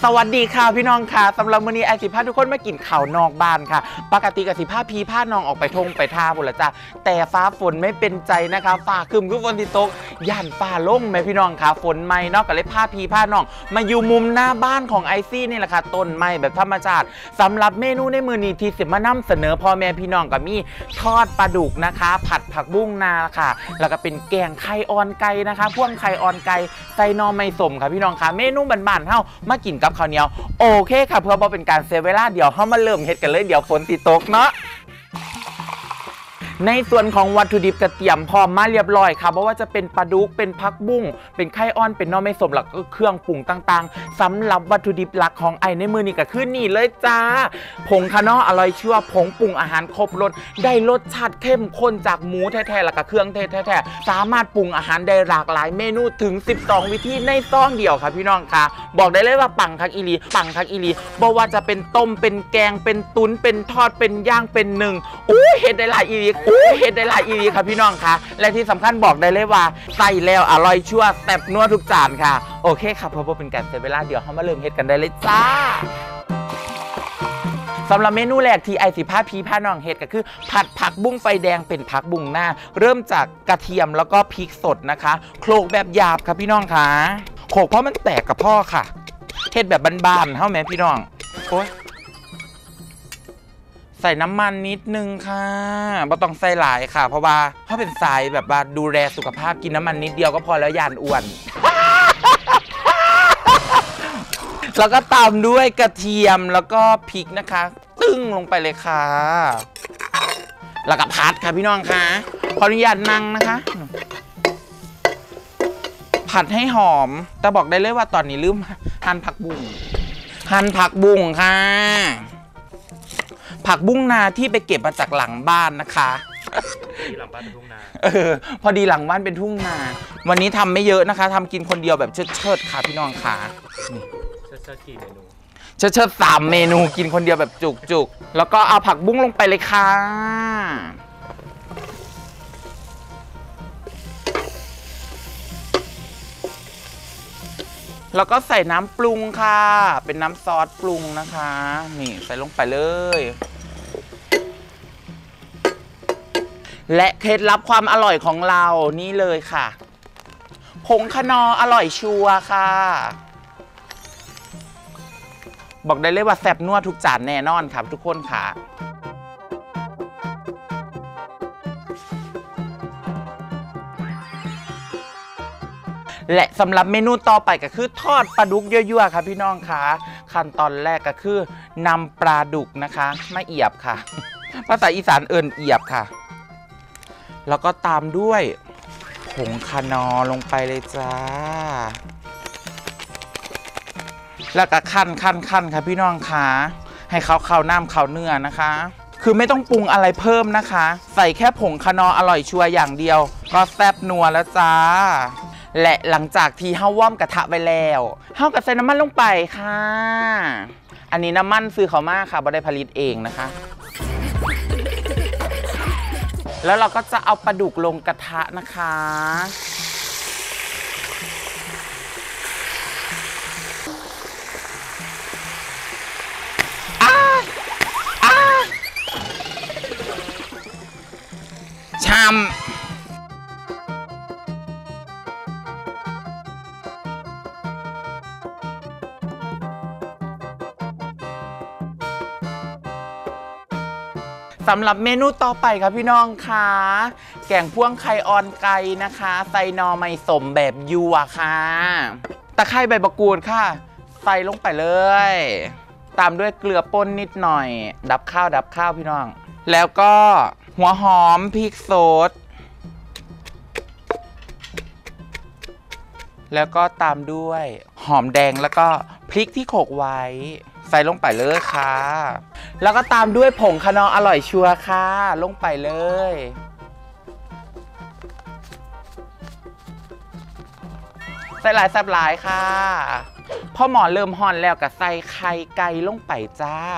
วัสดีค่ะพี่น้องค่ะสำหรับมื้อนี้ไอสิพาทุกคนมากินข้าวนอกบ้านค่ะปกติกับสิพาพีพาน้องออกไปทงไปท่าบุญละจ้าแต่ฟ้าฝนไม่เป็นใจนะคะฟ้าคึมคือฝนที่ตกย่านฟ้าล่มไหมพี่น้องค่ะฝนไม่นอกก็เลยพาพีพาน้องมาอยู่มุมหน้าบ้านของไอซี่นี่แหละค่ะต้นไม้แบบธรรมชาติสำหรับเมนูในมื้อนี้ที่สิมานำเสนอพ่อแม่พี่น้องก็มีทอดปลาดุกนะคะผัดผักบุ้งนาค่ะแล้วก็เป็นแกงไข่อ่อนไก่นะคะพ่วงไข่อ่อนไก่ใส่นอไม่สมค่ะพี่น้องค่ะเมนูบ้านๆเฮามากินกับข้าวเหนียวโอเคค่ะเพื่อบ่เป็นการเสียเวลาเดี๋ยวเฮามาเริ่มเฮ็ดกันเลยเดี๋ยวฝนสิตกเนาะในส่วนของวัตถุดิบจะเตรียมพร้อมมาเรียบร้อยค่ะเพราะว่าจะเป็นปลาดุกเป็นผักบุ้งเป็นไข่อ่อนเป็นน้อไม่สมหลักเครื่องปรุงต่างๆสำหรับวัตถุดิบหลักของไอในมือนี้ก็คือนี่เลยจ้าผงคะน้ออร่อยชั่วผงปรุงอาหารครบรสได้รสชาติเข้มข้นจากหมูแท้ๆแล้วก็เครื่องเทศแท้ๆสามารถปรุงอาหารได้หลากหลายเมนูถึง12วิธีในซองเดียวค่ะพี่น้องค่ะบอกได้เลยว่าปังคักอีหลีปังคักอีหลีบ่ว่าจะเป็นต้มเป็นแกงเป็นตุ๋นเป็นทอดเป็นย่างเป็นนึ่งเฮ็ดได้หลายอีหลีเฮ็ดได้หลายอีหลีค่ะพี่น้องค่ะและที่สำคัญบอกได้เลยว่าใส่แล้วอร่อยชั่วแซ่บนัวทุกจานค่ะโอเคครับเพราะเป็นการเสียเวลาเดี๋ยวเรามาเริ่มเฮ็ดกันได้เลยจ้าสำหรับเมนูแรกที่ไอสิพาพีพาน้องเฮ็ดก็คือผัดผักบุ้งไฟแดงเป็นผักบุ้งหน้าเริ่มจากกระเทียมแล้วก็พริกสดนะคะโขลกแบบหยาบครับพี่น้องค่ะโขลกเพราะมันแตกกับพ่อค่ะเฮ็ดแบบบานๆเท่าแม่พี่น้องโอ้ยใส่น้ำมันนิดนึงค่ะไม่ต้องใส่หลายค่ะเพราะว่าเขาเป็นสายแบบว่าดูแลสุขภาพกินน้ำมันนิดเดียวก็พอแล้วยานอ้วน แล้วก็ตามด้วยกระเทียมแล้วก็พริกนะคะตึ้งลงไปเลยค่ะแล้วก็ผัดค่ะพี่น้องค่ะขออนุญาตนั่งนะคะผัดให้หอมแต่บอกได้เลยว่าตอนนี้ลืมหั่นผักบุ้งค่ะผักบุ้งนาที่ไปเก็บมาจากหลังบ้านนะคะที่หลังบ้านเป็นทุ่งนาพอดีหลังบ้านเป็นทุ่งนาวันนี้ทำไม่เยอะนะคะทำกินคนเดียวแบบเชิดค่ะพี่น้องค่ะเชิดกี่เมนูเชิด3 เมนูกินคนเดียวแบบจุกแล้วก็เอาผักบุ้งลงไปเลยค่ะแล้วก็ใส่น้ำปรุงค่ะเป็นน้ำซอสปรุงนะคะนี่ใส่ลงไปเลยและเคล็ดลับความอร่อยของเรานี่เลยค่ะผงคะนออร่อยชัวร์ค่ะบอกได้เลยว่าแซ่บนัวทุกจานแน่นอนครับทุกคนค่ะและสำหรับเมนูต่อไปก็คือทอดปลาดุกยั่วๆค่ะพี่น้องค่ะขั้นตอนแรกก็คือนำปลาดุกนะคะมาเอียบค่ะภาษาอีสานเอิ้นเอียบค่ะแล้วก็ตามด้วยผงคะนอลงไปเลยจ้าแล้วก็คั่นค่ะพี่น้องค่ะให้เข้าน้ำเข้าเนื้อนะคะคือไม่ต้องปรุงอะไรเพิ่มนะคะใส่แค่ผงคะนออร่อยชัวร์อย่างเดียวก็แซ่บนัวแล้วจ้าและหลังจากที่เฮาว่ำกระทะไปแล้วเฮาก็ใส่น้ำมันลงไปค่ะอันนี้น้ำมันซื้อเขามาค่ะบ่ได้ผลิตเองนะคะแล้วเราก็จะเอาปลาดุกลงกระทะนะคะชามสำหรับเมนูต่อไปครับพี่น้องค่ะแกงพ่วงไข่อ่อนไก่นะคะใส่นอไม่สมแบบยั่วค่ะตะไคร้ใบมะกรูดค่ะใส่ลงไปเลยตามด้วยเกลือป่นนิดหน่อยดับข้าวพี่น้องแล้วก็หัวหอมพริกสดแล้วก็ตามด้วยหอมแดงแล้วก็พริกที่โขลกไว้ใส่ลงไปเลยค่ะแล้วก็ตามด้วยผงคะนออร่อยชัวร์ค่ะลงไปเลยใส่หลายแซ่บหลายค่ะพอหมอเริ่มห่อนแล้วก็ใส่ไข่ไก่ลงไปจ้า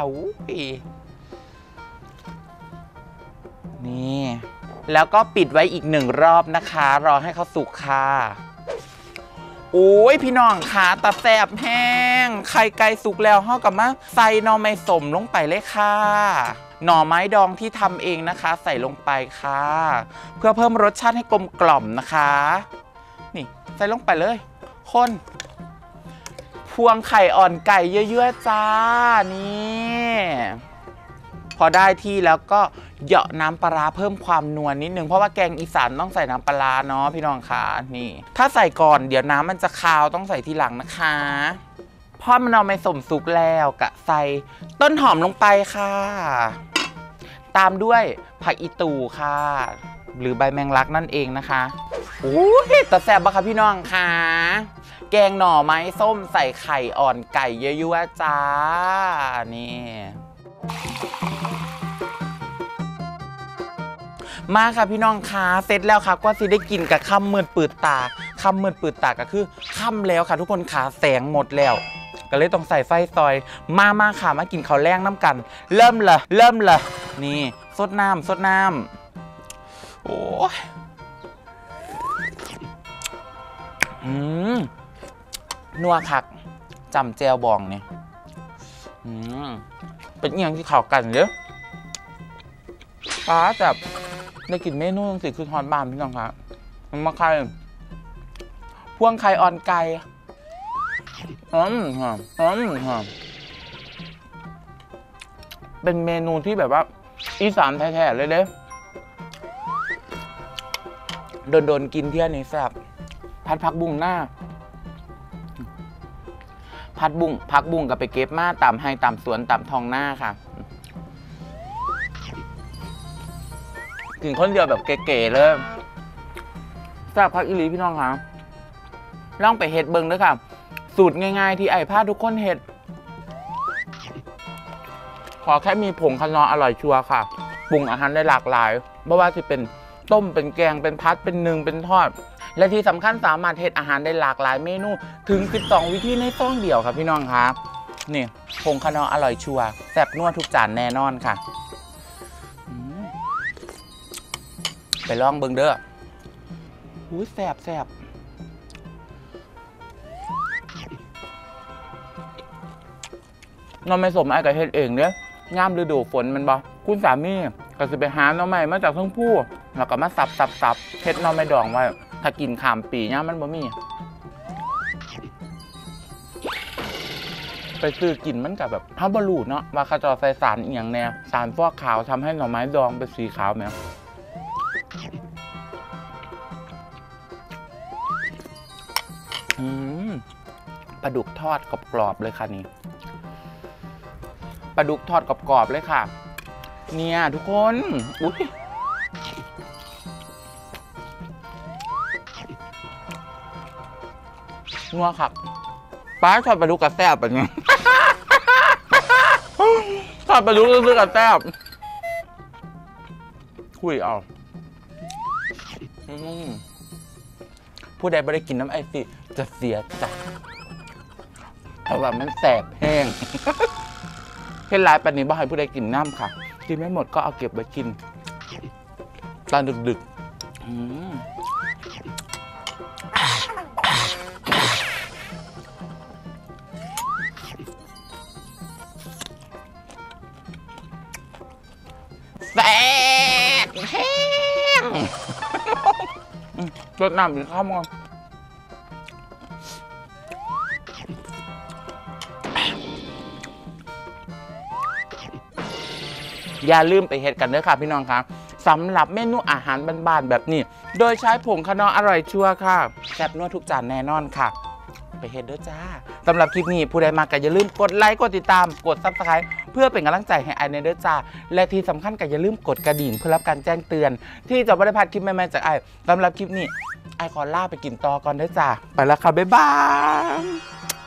นี่แล้วก็ปิดไว้อีก1 รอบนะคะรอให้เขาสุกค่ะโอ้ยพี่น้องขาตาแสบแห้งไข่ไก่สุกแล้วห่อกับมาใส่หน่อไม้สมลงไปเลยค่ะหน่อไม้ดองที่ทำเองนะคะใส่ลงไปค่ะเพื่อเพิ่มรสชาติให้กลมกล่อมนะคะนี่ใส่ลงไปเลยคนพวงไข่อ่อนไก่เยอะๆจ้านี่พอได้ที่แล้วก็เหยาะน้ำปลาเพิ่มความนัวนิดนึงเพราะว่าแกงอีสานต้องใส่น้ำปลาเนาะพี่น้องคะนี่ถ้าใส่ก่อนเดี๋ยวน้ำมันจะคาวต้องใส่ทีหลังนะคะพอมันเอาไปสมสุกแล้วกะใส่ต้นหอมลงไปค่ะตามด้วยผักอีตูค่ะหรือใบแมงลักนั่นเองนะคะโอ้ยแต่แซ่บปะคะพี่น้องคะแกงหน่อไม้ส้มใส่ไข่อ่อนไก่เยอะๆจ้านี่มาค่ะพี่น้องคะเสร็จแล้วค่ะก็สิได้กินกับค่ำมืดปืดตาค่ำมืดปืดตาก็คือค่ำแล้วค่ะทุกคนขาแสงหมดแล้วก็เลยต้องใส่ไฟซอยมาค่ะมากินข้าวแรงน้ำกันเริ่มเลยนี่สดน้ำโอ้ยนัวคักจำแจวบองเนี่ยเป็นอย่างที่ข่าวกันเยอะป้าแบบได้กินเมนูสิคือทอดบานพี่น้องครับมันมาไข่พวงไข่อ่อนไก่เป็นเมนูที่แบบว่าอีสานแท้ๆเลยเด้โดนกินเที่ยนี้แซ่บผัดผักบุ้งหน้าผักบุ้งกับไปเก็บมาตามไฮตามสวนตามทองหน้าค่ะกินคนเดียวแบบเก๋ๆเลยแซ่บพักอีหลีพี่น้องคะลองไปเฮ็ดเบิ่งด้วยค่ะสูตรง่ายๆที่ไอ้พาทุกคนเฮ็ดขอแค่มีผงคะนออร่อยชัวร์ค่ะปรุงอาหารได้หลากหลายไม่ว่าจะเป็นต้มเป็นแกงเป็นพัดเป็นนึ่งเป็นทอดและที่สำคัญสามารถเฮ็ดอาหารได้หลากหลายเมนูถึง12วิธีในซองเดียวครับพี่น้องครับนี่ผงคะนออร่อยชัวร์แซ่บนัวทุกจานแน่นอนค่ะไปลองเบิ่งเด้อหูแซ่บน้องไม่สมไอ้กับเฮ็ดเองเนี่ยย่ามฤดูฝนมันบ่คุณสามีก็สิไปหาน้องใหม่มาจากทั้งผู้แล้วก็มาสับเฮ็ดน้องไม่ดองไว้ถ้ากินข้ามปีย่ามมันบ่มีไปซื้อกินมันกับแบบฮับบลูเนาะว่าเขาจะใส่สารอีหยังแน่สารฟอกขาวทำให้หน่อไม้ดองเป็นสีขาวไหมปลาดุกทอดกรอบๆเลยค่ะนี่ปลาดุกทอดกรอบๆเลยค่ะเนี่ยทุกคนอุ๊ยนัวค่ะป้าทอดปลาดุกกระแซบแบบนี้ทอดปลาดุกซื้อกระแซบคุยเอาผู้ใดไม่ได้กินน้ำไอซีจะเสียใจเพราะว่ามันแสบแห้งเช่นไรปันนี้บ่ให้ผู้ใดกินน้ำค่ะกินไม่หมดก็เอาเก็บไว้กินตอนดึกแสบแห้งรดน้ำอีกข้าวมั้งอย่าลืมไปเฮ็ดกันเด้อค่ะพี่น้องคะสำหรับเมนูอาหารบ้านๆแบบนี้โดยใช้ผงคะนออร่อยชัวร์ค่ะแซ่บนัวทุกจานแน่นอนค่ะไปเฮ็ดเด้อจ้าสำหรับคลิปนี้ผู้ใดมาก็อย่าลืมกดไลค์กดติดตามกด Subscribe เพื่อเป็นกำลังใจให้ไอเด้อจ้าและที่สำคัญก็อย่าลืมกดกระดิ่งเพื่อรับการแจ้งเตือนที่จะไม่ได้พลาดคลิปใหม่ๆจากไอสำหรับคลิปนี้ไอขอลาไปกินต่อก่อนเด้อจ้าไปแล้วค่ะบ๊ายบาย